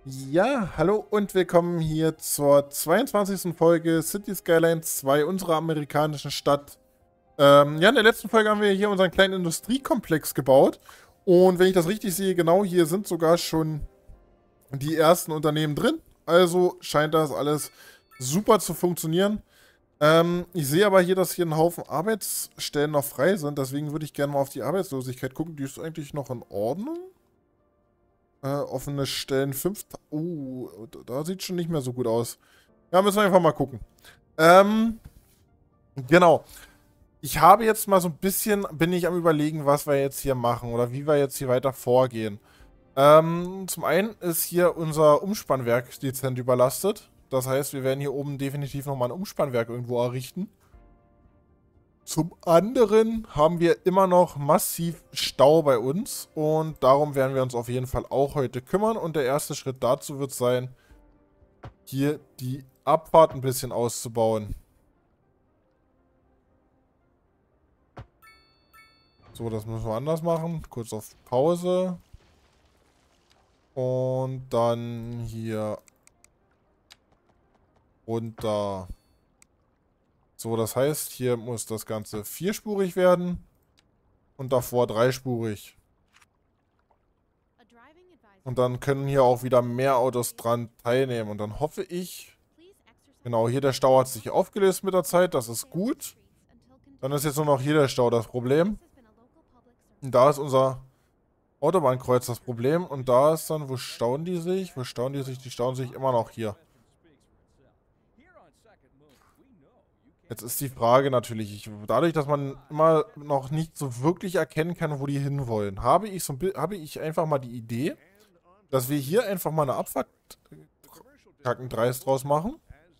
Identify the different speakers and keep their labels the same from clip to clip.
Speaker 1: Ja, hallo und willkommen hier zur 22. Folge City Skylines 2 unserer amerikanischen Stadt. Ja, in der letzten Folge haben wir hier unseren kleinen Industriekomplex gebaut. Und wenn ich das richtig sehe, genau hier sind sogar schon die ersten Unternehmen drin. Also scheint das alles super zu funktionieren. Ich sehe aber hier, dass hier ein Haufen Arbeitsstellen noch frei sind. Deswegen würde ich gerne mal auf die Arbeitslosigkeit gucken. Die ist eigentlich noch in Ordnung. Offene Stellen 5. Da sieht schon nicht mehr so gut aus. Ja, müssen wir einfach mal gucken. Genau. Ich habe jetzt mal so ein bisschen, bin ich am Überlegen, was wir jetzt hier machen oder wie wir jetzt hier weiter vorgehen. Zum einen ist hier unser Umspannwerk dezent überlastet. Das heißt, wir werden hier oben definitiv nochmal ein Umspannwerk irgendwo errichten. Zum anderen haben wir immer noch massiv Stau bei uns und darum werden wir uns auf jeden Fall auch heute kümmern. Und der erste Schritt dazu wird sein, hier die Abfahrt ein bisschen auszubauen. So, das müssen wir anders machen. Kurz auf Pause. Und dann hier runter. So, das heißt, hier muss das Ganze vierspurig werden und davor dreispurig. Und dann können hier auch wieder mehr Autos dran teilnehmen. Und dann hoffe ich, genau, hier der Stau hat sich aufgelöst mit der Zeit, das ist gut. Dann ist jetzt nur noch hier der Stau das Problem. Und da ist unser Autobahnkreuz das Problem. Und da ist dann, wo stauen die sich? Wo stauen die sich? Die stauen sich immer noch hier. Jetzt ist die Frage natürlich, dadurch, dass man immer noch nicht so wirklich erkennen kann, wo die hinwollen, habe ich einfach mal die Idee, dass wir hier einfach mal eine Abfahrt kackendreist draus machen.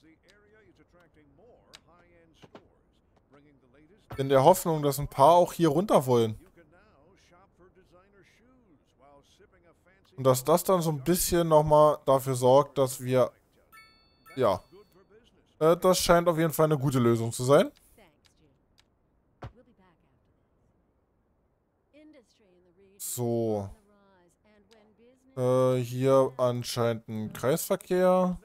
Speaker 1: In der Hoffnung, dass ein paar auch hier runter wollen. Und dass das dann so ein bisschen nochmal dafür sorgt, dass wir, ja, das scheint auf jeden Fall eine gute Lösung zu sein. So. Hier anscheinend ein Kreisverkehr.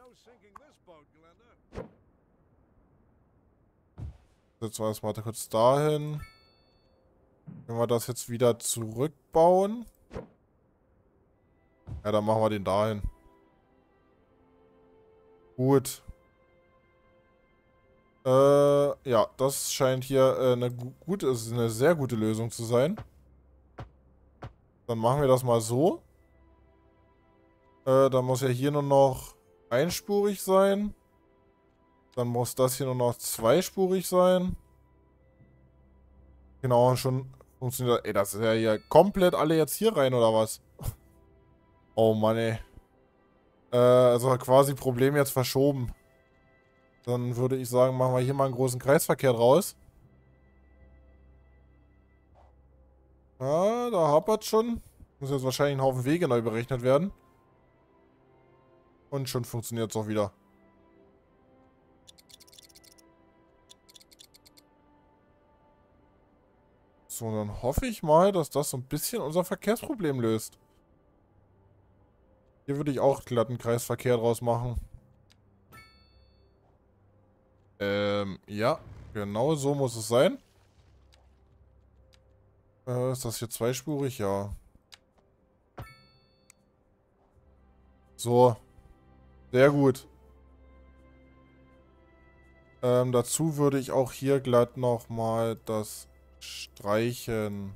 Speaker 1: Setzen wir das mal kurz dahin. Wenn wir das jetzt wieder zurückbauen. Ja, dann machen wir den dahin. Gut. Ja, das scheint hier eine sehr gute Lösung zu sein. Dann machen wir das mal so. Dann muss ja hier nur noch einspurig sein. Dann muss das hier nur noch zweispurig sein. Genau, schon funktioniert das. Ey, das ist ja hier komplett alle jetzt hier rein, oder was? Oh Mann, ey. Also quasi Problem jetzt verschoben. Dann würde ich sagen, machen wir hier mal einen großen Kreisverkehr draus. Ja, da hapert schon. Muss jetzt wahrscheinlich ein Haufen Wege neu berechnet werden. Und schon funktioniert es auch wieder. So, dann hoffe ich mal, dass das so ein bisschen unser Verkehrsproblem löst. Hier würde ich auch glatten Kreisverkehr draus machen. Ja. Genau so muss es sein. Ist das hier zweispurig? Ja. So. Sehr gut. Dazu würde ich auch hier glatt nochmal das streichen.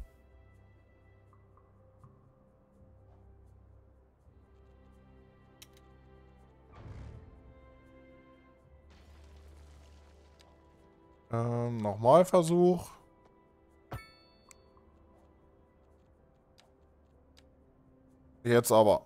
Speaker 1: Nochmal Versuch. Jetzt aber.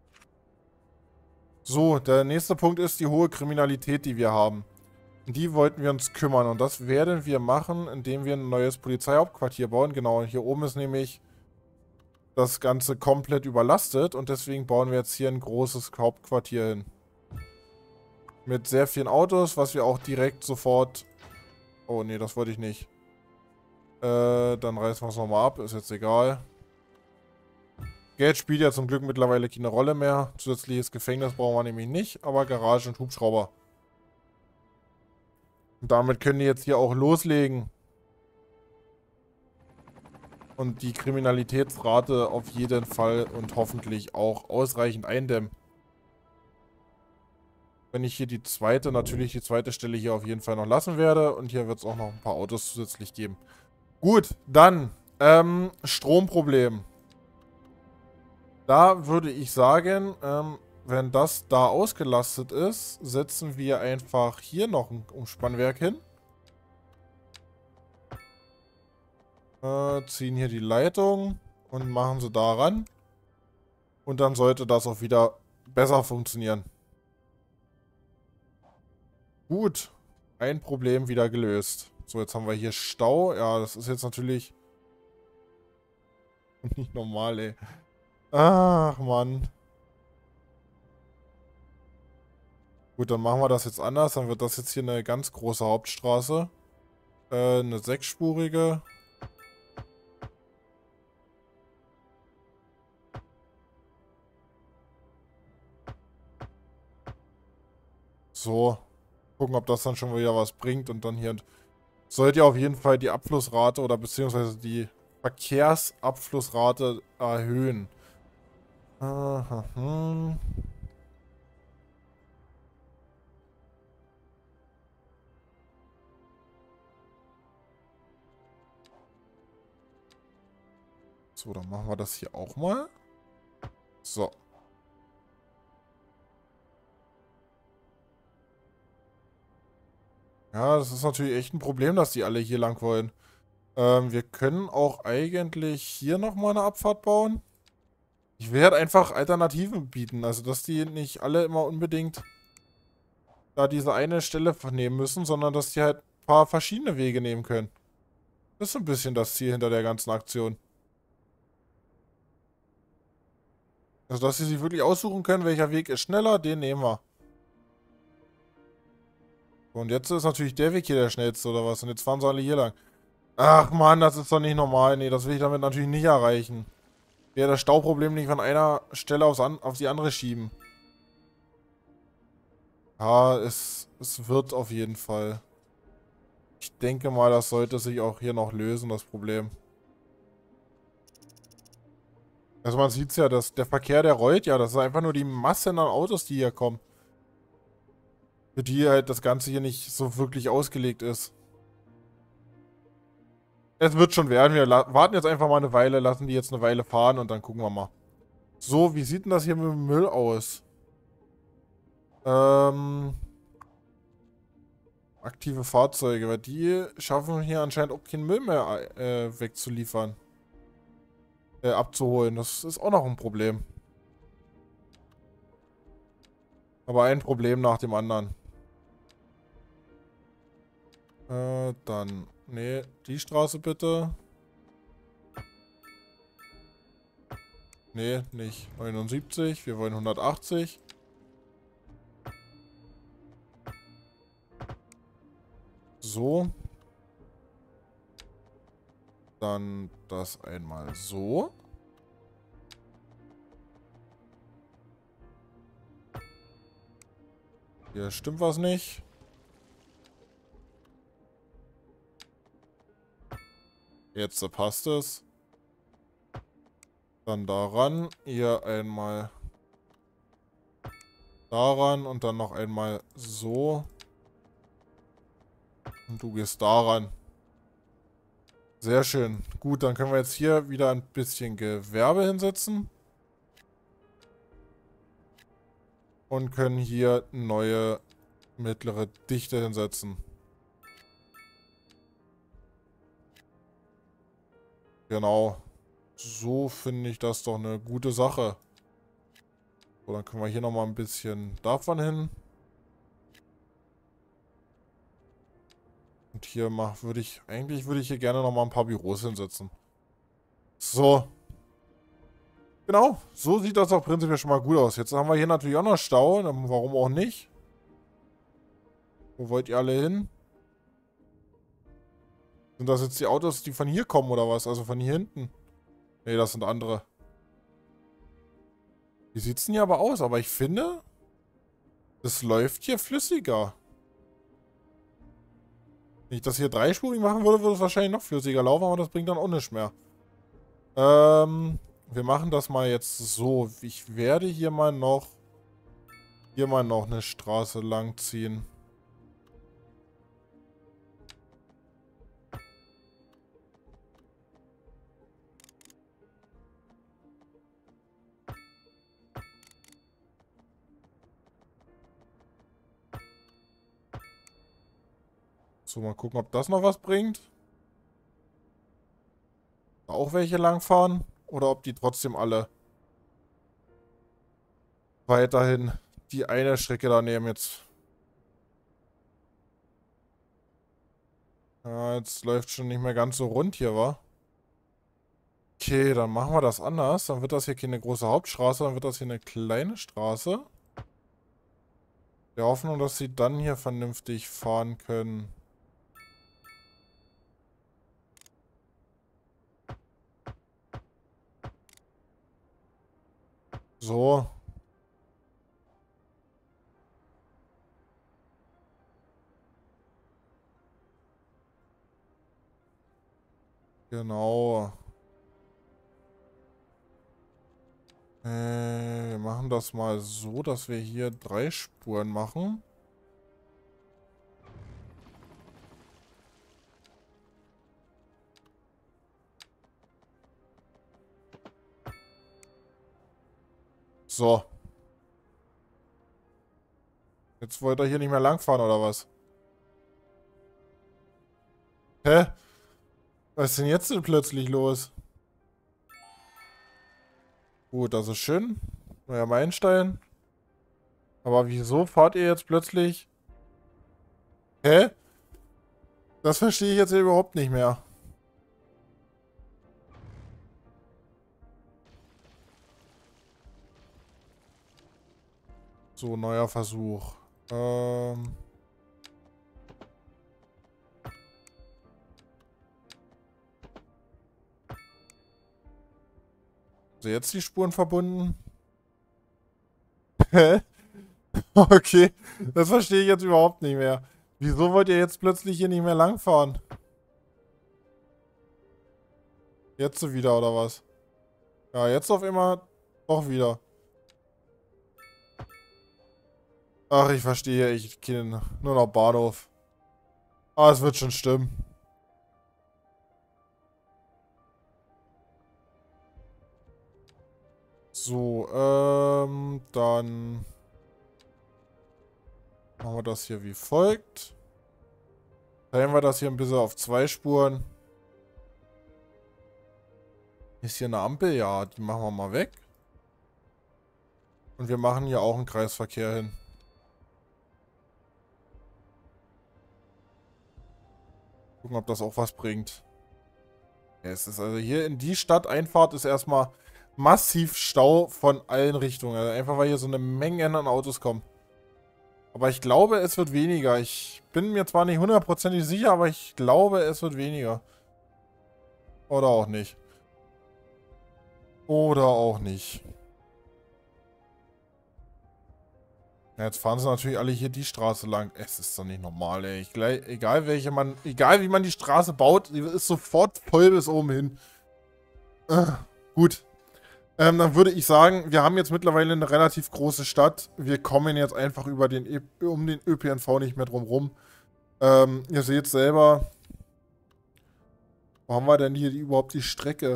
Speaker 1: So, der nächste Punkt ist die hohe Kriminalität, die wir haben. Um die wollten wir uns kümmern und das werden wir machen, indem wir ein neues Polizeihauptquartier bauen. Genau, hier oben ist nämlich das Ganze komplett überlastet und deswegen bauen wir jetzt hier ein großes Hauptquartier hin. Mit sehr vielen Autos, was wir auch direkt sofort... Oh nee, das wollte ich nicht. Dann reißen wir es nochmal ab, ist jetzt egal. Geld spielt ja zum Glück mittlerweile keine Rolle mehr. Zusätzliches Gefängnis brauchen wir nämlich nicht, aber Garage und Hubschrauber. Und damit können die jetzt hier auch loslegen. Und die Kriminalitätsrate auf jeden Fall und hoffentlich auch ausreichend eindämmen. Wenn ich hier natürlich die zweite Stelle hier auf jeden Fall noch lassen werde. Und hier wird es auch noch ein paar Autos zusätzlich geben. Gut, dann Stromproblem. Da würde ich sagen, wenn das da ausgelastet ist, setzen wir einfach hier noch ein Umspannwerk hin. Ziehen hier die Leitung und machen sie daran. Und dann sollte das auch wieder besser funktionieren. Gut, ein Problem wieder gelöst. So, jetzt haben wir hier Stau. Ja, das ist jetzt natürlich nicht normal, ey. Ach, Mann. Gut, dann machen wir das jetzt anders. Dann wird das jetzt hier eine ganz große Hauptstraße. Eine sechsspurige. So. Gucken, ob das dann schon wieder was bringt. Und dann hier sollte ja auf jeden Fall die Abflussrate oder beziehungsweise die Verkehrsabflussrate erhöhen. Aha. So, dann machen wir das hier auch mal. So. Ja, das ist natürlich echt ein Problem, dass die alle hier lang wollen. Wir können auch eigentlich hier nochmal eine Abfahrt bauen. Ich werde einfach Alternativen bieten. Also, dass die nicht alle immer unbedingt da diese eine Stelle nehmen müssen, sondern dass die halt ein paar verschiedene Wege nehmen können. Das ist so ein bisschen das Ziel hinter der ganzen Aktion. Also, dass sie sich wirklich aussuchen können, welcher Weg ist schneller, den nehmen wir. Und jetzt ist natürlich der Weg hier der schnellste, oder was? Und jetzt fahren sie alle hier lang. Ach man, das ist doch nicht normal. Nee, das will ich damit natürlich nicht erreichen. Ja, das Stauproblem nicht von einer Stelle auf die andere schieben. Ja, es wird auf jeden Fall. Ich denke mal, das sollte sich auch hier noch lösen, das Problem. Also man sieht es ja, dass der Verkehr, der rollt ja. Das ist einfach nur die Masse an Autos, die hier kommen. Für die halt das Ganze hier nicht so wirklich ausgelegt ist. Es wird schon werden. Wir warten jetzt einfach mal eine Weile, lassen die jetzt eine Weile fahren und dann gucken wir mal. So, wie sieht denn das hier mit dem Müll aus? Aktive Fahrzeuge, weil die schaffen hier anscheinend auch keinen Müll mehr wegzuliefern. Abzuholen. Das ist auch noch ein Problem. Aber ein Problem nach dem anderen. Dann. Nee, die Straße bitte. Nee, nicht 79. Wir wollen 180. So. Dann das einmal so. Hier stimmt was nicht. Jetzt passt es. Dann daran. Hier einmal daran und dann noch einmal so. Und du gehst daran. Sehr schön. Gut, dann können wir jetzt hier wieder ein bisschen Gewerbe hinsetzen. Und können hier neue mittlere Dichte hinsetzen. Genau. So finde ich das doch eine gute Sache. So, dann können wir hier nochmal ein bisschen davon hin. Und hier würde ich hier gerne nochmal ein paar Büros hinsetzen. So. Genau, so sieht das auch prinzipiell schon mal gut aus. Jetzt haben wir hier natürlich auch noch Stau. Warum auch nicht? Wo wollt ihr alle hin? Sind das jetzt die Autos, die von hier kommen oder was? Also von hier hinten? Nee, das sind andere. Wie sieht's denn hier aber aus? Aber ich finde, es läuft hier flüssiger. Wenn ich das hier dreispurig machen würde, würde es wahrscheinlich noch flüssiger laufen, aber das bringt dann auch nichts mehr. Wir machen das mal jetzt so. Ich werde hier mal noch eine Straße lang ziehen. So, mal gucken, ob das noch was bringt. Auch welche langfahren. Oder ob die trotzdem alle weiterhin die eine Strecke da nehmen jetzt. Ja, jetzt läuft schon nicht mehr ganz so rund hier, wa? Okay, dann machen wir das anders. Dann wird das hier keine große Hauptstraße, dann wird das hier eine kleine Straße. Der Hoffnung, dass sie dann hier vernünftig fahren können. So. Genau. Wir machen das mal so, dass wir hier 3 Spuren machen. So. Jetzt wollt ihr hier nicht mehr langfahren, oder was? Hä? Was ist denn jetzt denn plötzlich los? Gut, das ist schön. Neuer Meilenstein. Aber wieso fahrt ihr jetzt plötzlich? Hä? Das verstehe ich jetzt hier überhaupt nicht mehr. So, neuer Versuch. So, jetzt die Spuren verbunden. Hä? Okay, das verstehe ich jetzt überhaupt nicht mehr. Wieso wollt ihr jetzt plötzlich hier nicht mehr langfahren? Jetzt so wieder, oder was? Ja, jetzt auf einmal doch wieder. Ach, ich verstehe echt keinen. Nur noch Bahnhof. Ah, es wird schon stimmen. So, dann machen wir das hier wie folgt. Teilen wir das hier ein bisschen auf 2 Spuren. Ist hier eine Ampel? Ja, die machen wir mal weg. Und wir machen hier auch einen Kreisverkehr hin. Gucken, ob das auch was bringt. Ja, es ist also hier in die Stadteinfahrt ist erstmal massiv Stau von allen Richtungen. Also einfach weil hier so eine Menge an Autos kommen. Aber ich glaube, es wird weniger. Ich bin mir zwar nicht hundertprozentig sicher, aber ich glaube, es wird weniger. Oder auch nicht. Oder auch nicht. Ja, jetzt fahren sie natürlich alle hier die Straße lang. Es ist doch nicht normal, ey. Egal wie man die Straße baut, die ist sofort voll bis oben hin. Gut. Dann würde ich sagen, wir haben jetzt mittlerweile eine relativ große Stadt. Wir kommen jetzt einfach um den ÖPNV nicht mehr drum rum. Ihr seht selber. Wo haben wir denn hier überhaupt die Strecke?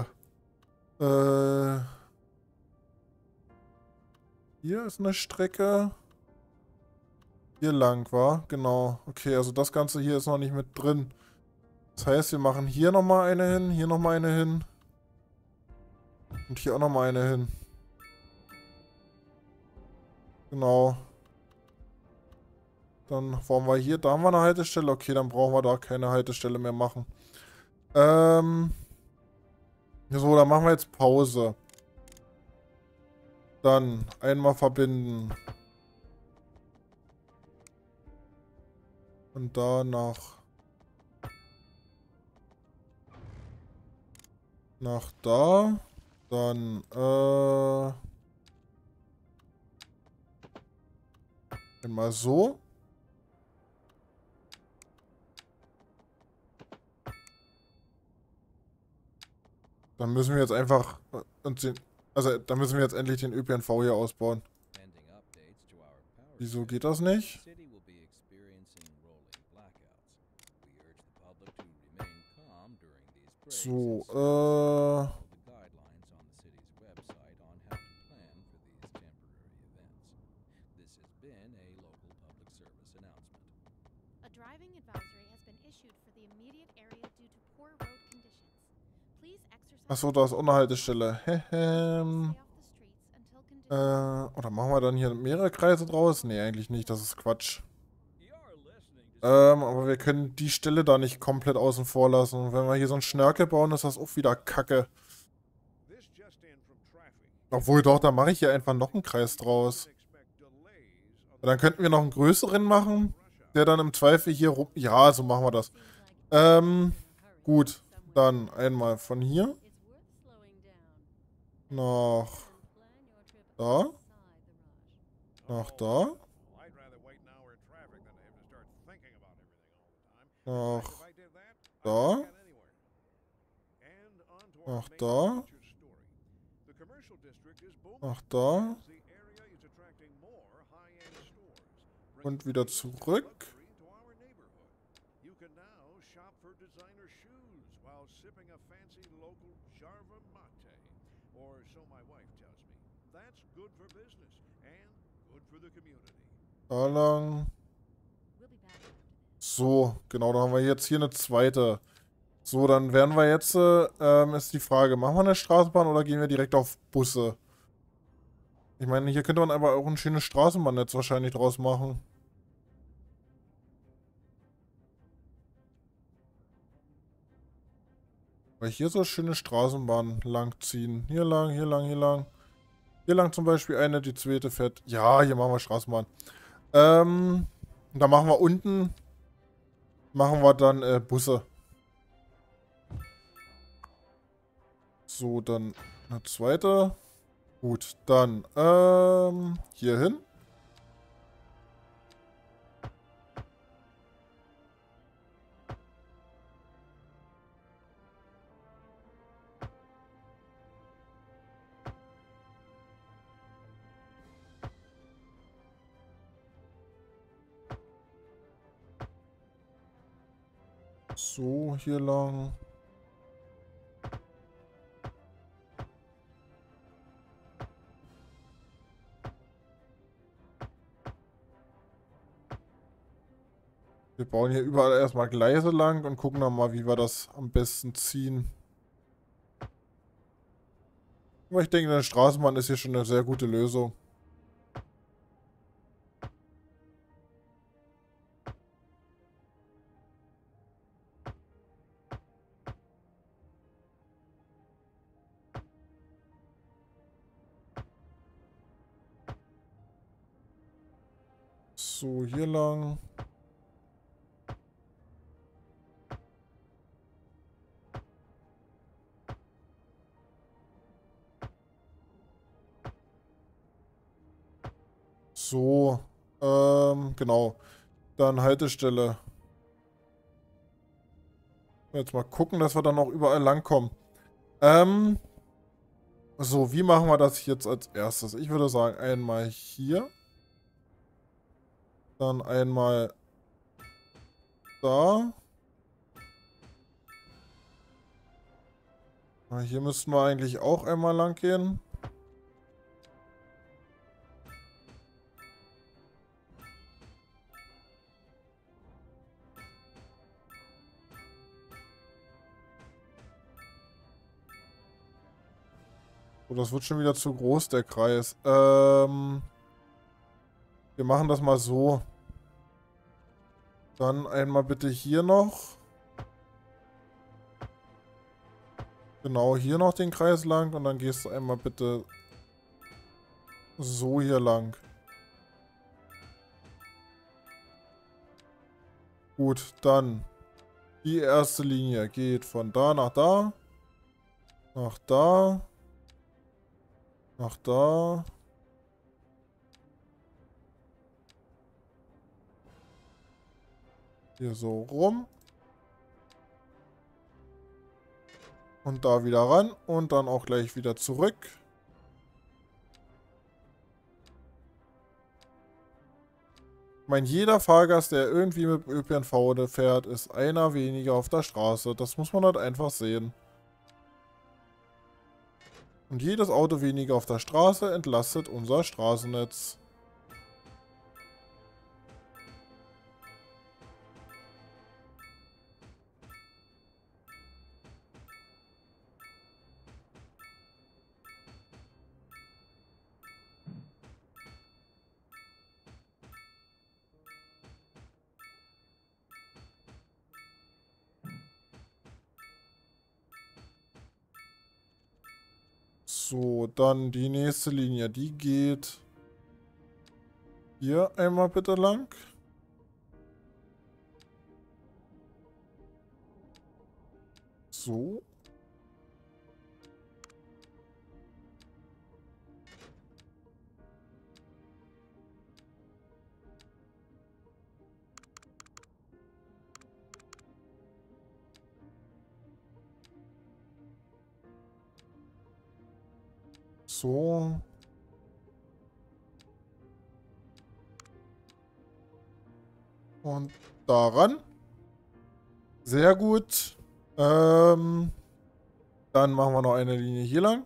Speaker 1: Hier ist eine Strecke. Hier lang war, genau. Okay, also das Ganze hier ist noch nicht mit drin. Das heißt, wir machen hier nochmal eine hin, hier nochmal eine hin. Und hier auch nochmal eine hin. Genau. Dann wollen wir hier, da haben wir eine Haltestelle. Okay, dann brauchen wir da keine Haltestelle mehr machen. So, dann machen wir jetzt Pause. Dann einmal verbinden. Und da nach da. Dann, Einmal so. Dann müssen wir jetzt einfach also dann müssen wir jetzt endlich den ÖPNV hier ausbauen. Wieso geht das nicht? So,
Speaker 2: A driving advisory has been issued for the immediate area due to poor road conditions. Please exercise.
Speaker 1: achso, da ist auch eine Haltestelle. Oder machen wir dann hier mehrere Kreise draus? Nee, eigentlich nicht, das ist Quatsch. Aber wir können die Stelle da nicht komplett außen vor lassen. Und wenn wir hier so einen Schnörkel bauen, ist das auch wieder Kacke. Obwohl doch, da mache ich hier einfach noch einen Kreis draus. Und dann könnten wir noch einen größeren machen, der dann im Zweifel hier rum... Ja, so machen wir das. Gut. Dann einmal von hier. Nach da. Nach da. Nach da. Nach da. Nach da. Und wieder zurück. Da lang. So, genau, da haben wir jetzt hier eine zweite. So, dann werden wir jetzt, ist die Frage, machen wir eine Straßenbahn oder gehen wir direkt auf Busse? Ich meine, hier könnte man aber auch ein schönes Straßenbahnnetz wahrscheinlich draus machen. Weil hier so schöne Straßenbahnen langziehen. Hier lang, hier lang, hier lang. Hier lang zum Beispiel eine, die zweite fährt. Ja, hier machen wir Straßenbahn. Da machen wir unten, machen wir dann Busse. So, dann eine zweite. Gut, dann hier hin. So, hier lang. Wir bauen hier überall erstmal Gleise lang und gucken dann mal, wie wir das am besten ziehen. Aber ich denke, eine Straßenbahn ist hier schon eine sehr gute Lösung. So, hier lang. So, genau. Dann Haltestelle. Jetzt mal gucken, dass wir dann auch überall langkommen. So, wie machen wir das jetzt als erstes? Ich würde sagen, einmal hier. Dann einmal da. Hier müssten wir eigentlich auch einmal lang gehen. Oh, das wird schon wieder zu groß, der Kreis. Wir machen das mal so. Dann einmal bitte hier noch. Genau, hier noch den Kreis lang. Und dann gehst du einmal bitte so hier lang. Gut, dann. Die erste Linie geht von da nach da. Nach da. Nach da. Hier so rum. Und da wieder ran. Und dann auch gleich wieder zurück. Ich meine, jeder Fahrgast, der irgendwie mit dem ÖPNV fährt, ist einer weniger auf der Straße. Das muss man halt einfach sehen. Und jedes Auto weniger auf der Straße entlastet unser Straßennetz. So, dann die nächste Linie, die geht hier einmal bitte lang. So. So. Und daran. Sehr gut. Dann machen wir noch eine Linie hier lang.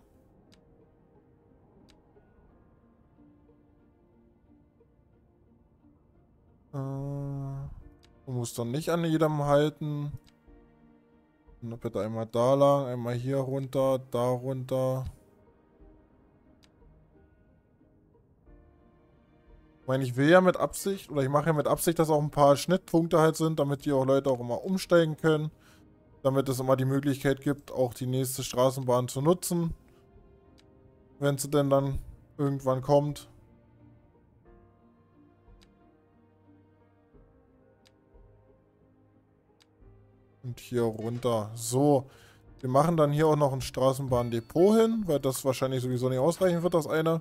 Speaker 1: Du musst dann nicht an jedem halten. Und bitte einmal da lang, einmal hier runter, da runter. Ich meine, ich will ja mit Absicht, oder ich mache ja mit Absicht, dass auch ein paar Schnittpunkte halt sind, damit die auch Leute auch immer umsteigen können. Damit es immer die Möglichkeit gibt, auch die nächste Straßenbahn zu nutzen. Wenn sie denn dann irgendwann kommt. Und hier runter. So. Wir machen dann hier auch noch ein Straßenbahndepot hin, weil das wahrscheinlich sowieso nicht ausreichen wird, das eine.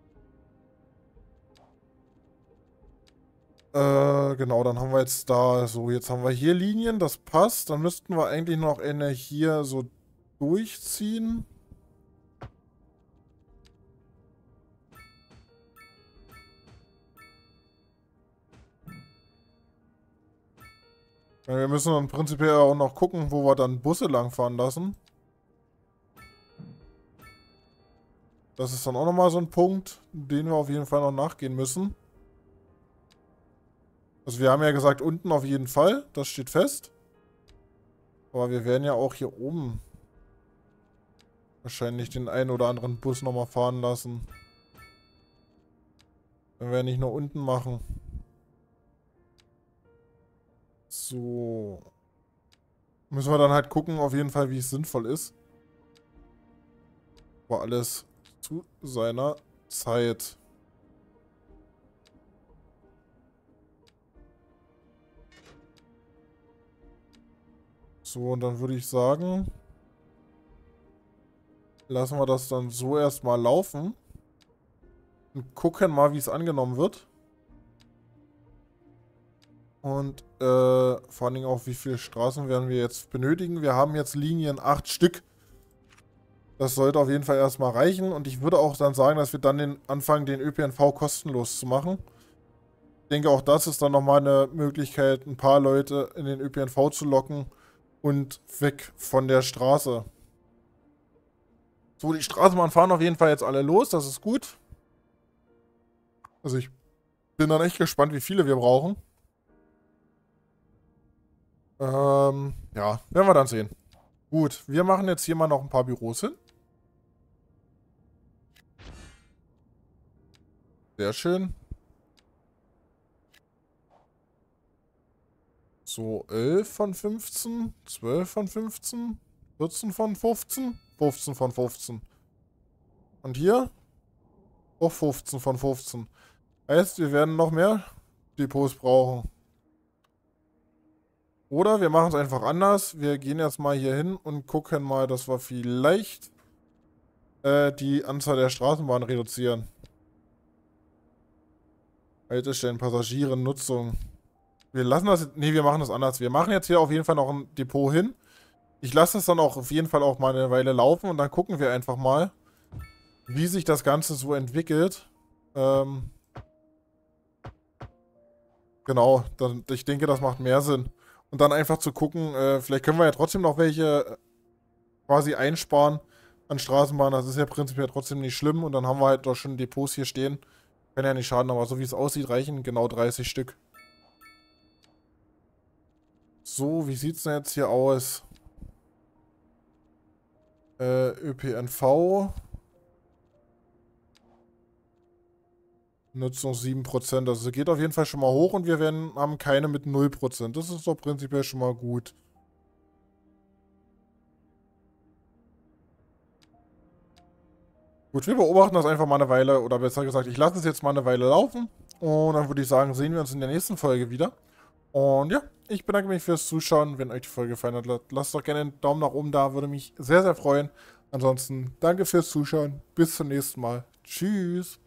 Speaker 1: Genau, dann haben wir jetzt da, so, jetzt haben wir hier Linien, das passt. Dann müssten wir eigentlich noch eine hier so durchziehen. Wir müssen dann prinzipiell auch noch gucken, wo wir dann Busse langfahren lassen. Das ist dann auch nochmal so ein Punkt, den wir auf jeden Fall noch nachgehen müssen. Also wir haben ja gesagt, unten auf jeden Fall, das steht fest. Aber wir werden ja auch hier oben wahrscheinlich den einen oder anderen Bus nochmal fahren lassen. Wenn wir nicht nur unten machen. So. Müssen wir dann halt gucken, auf jeden Fall, wie es sinnvoll ist. Aber alles zu seiner Zeit. So, und dann würde ich sagen, lassen wir das dann so erstmal laufen. Und gucken mal, wie es angenommen wird. Und vor allen Dingen auch, wie viele Straßen werden wir jetzt benötigen. Wir haben jetzt Linien 8 Stück. Das sollte auf jeden Fall erstmal reichen. Und ich würde auch dann sagen, dass wir dann anfangen, den ÖPNV kostenlos zu machen. Ich denke, auch das ist dann nochmal eine Möglichkeit, ein paar Leute in den ÖPNV zu locken und weg von der Straße. So, die Straßenbahnen fahren auf jeden Fall jetzt alle los. Das ist gut. Also ich bin dann echt gespannt, wie viele wir brauchen. Ja, werden wir dann sehen. Gut, wir machen jetzt hier mal noch ein paar Büros hin. Sehr schön. So, 11 von 15, 12 von 15, 14 von 15, 15 von 15. Und hier? Auch 15 von 15. Heißt, wir werden noch mehr Depots brauchen. Oder wir machen es einfach anders. Wir gehen jetzt mal hier hin und gucken mal, dass wir vielleicht die Anzahl der Straßenbahnen reduzieren. Haltestellen, Passagierennutzung. Wir lassen das. Nee, wir machen das anders. Wir machen jetzt hier auf jeden Fall noch ein Depot hin. Ich lasse es dann auch auf jeden Fall auch mal eine Weile laufen und dann gucken wir einfach mal, wie sich das Ganze so entwickelt. Genau, ich denke, das macht mehr Sinn. Und dann einfach zu gucken, vielleicht können wir ja trotzdem noch welche quasi einsparen an Straßenbahnen. Das ist ja prinzipiell trotzdem nicht schlimm. Und dann haben wir halt doch schon Depots hier stehen. Kann ja nicht schaden, aber so wie es aussieht, reichen genau 30 Stück. So, wie sieht es denn jetzt hier aus? ÖPNV. Nutzung 7%. Also geht auf jeden Fall schon mal hoch und wir haben keine mit 0%. Das ist doch prinzipiell schon mal gut. Gut, wir beobachten das einfach mal eine Weile, oder besser gesagt, ich lasse es jetzt mal eine Weile laufen. Und dann würde ich sagen, sehen wir uns in der nächsten Folge wieder. Und ja, ich bedanke mich fürs Zuschauen. Wenn euch die Folge gefallen hat, lasst doch gerne einen Daumen nach oben da, würde mich sehr, sehr freuen. Ansonsten danke fürs Zuschauen. Bis zum nächsten Mal. Tschüss.